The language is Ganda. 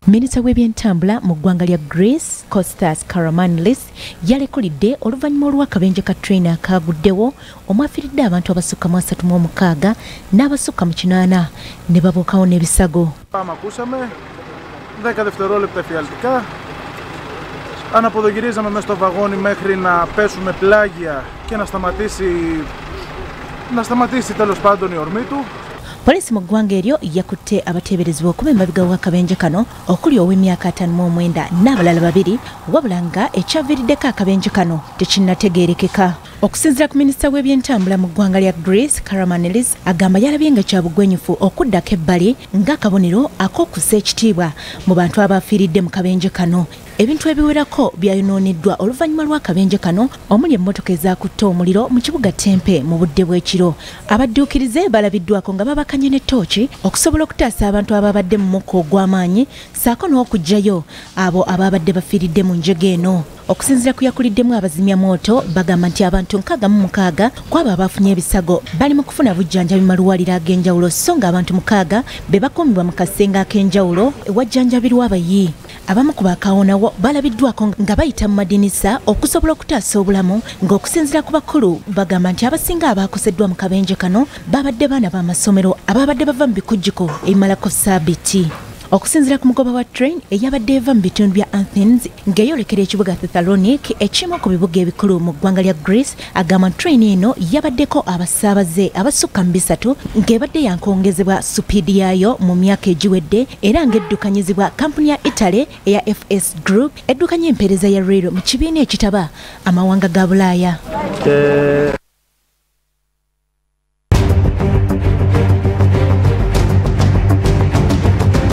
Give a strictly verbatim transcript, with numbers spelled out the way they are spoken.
Minisita w'ebyentambula mu ggwanga lya Greece Kostas Karamanlis yalekulidde oluvannyuma olw'akabenje ka train akaguddewo omwafiiridde abantu abasukka mu asatu mu mukaaga n'abasukka mu kinaana ne babuukawo n'ebisago. Ακούσαμε δέκα δευτερόλεπτα εφιαλτικά. Αναποδογυρίζαμε μέσα στο βαγόνι μέχρι να πέσουμε πλάγια και να σταματήσει, να σταματήσει τέλος πάντων η ορμή του. Polisi mu ggwanga eryo yakutte abateeberezebwa okuba emabega w'akabenje kano okuli ow'emyaka ataano mu mwenda n'abalala babiri wabula nga ekyaviiriddeko akabenje kano tekinnategeerekeka. Okusinziira ku minisita w'ebyentambula mu ggwanga lya Greece Karamanlis agamba yalabye nga kya bugwenyufu okuddako ebbali ng'akabonero ak'okussa ekitiibwa mu bantu abafiiridde mu kabenje kano. Ebintu ebiwerako byayonooniddwa oluvannyuma lw'akabenje kano omuli emmotoka ezaakutte omuliro mu kibuga Tempe mu budde bw'ekiro. Abadduukirize balabiddwako nga babakanye ne tooki okusobola okutaasa abantu ababadde mu mukka ogw'amaanyi ssaako n'okuggyayo abo ababadde bafiiridde mu njega eno. Okusinziira ku yakuliddemu abazimyamwoto bagamba nti abantu nkaaga mu mukaaga kwabo abafunye ebisago bali mu kufuna bujjanjabi maluwaliro ag'enjawulo so nga abantu mukaaga be bakuumibwa mu kasenga ak'enjawulo ewajjanjabirwa abayi. Abamu ku Kawoonawo balabiddwako nga bayita mu Madirisa okusobola okutaasa obulamu ng'okusinziira ku bakulu bagamba nti abasinga abaakoseddwa mu kabenje kano babadde baana b'amasomero ababadde bava mu bikujjuko ebimalako ssabbiiti. Okusinziira ku mugoba wa train eyabadde eva mu bitundu bya Athens ng'eyolekera ekibuga Thessaloniki ekimu ku bibuga ebikulu mu ggwanga lya Greece agamba train eno yabaddeko abasaabaze abasukka mu bisatu ng'ebadde yankongezebwa supiidi yaayo mu myaka egiwedde era ng'eddukanyizibwa kampuni ya Italy eya F S Group eddukanya empeereza ya rail mu kibiina ekitaba amawanga ga Bulaaya.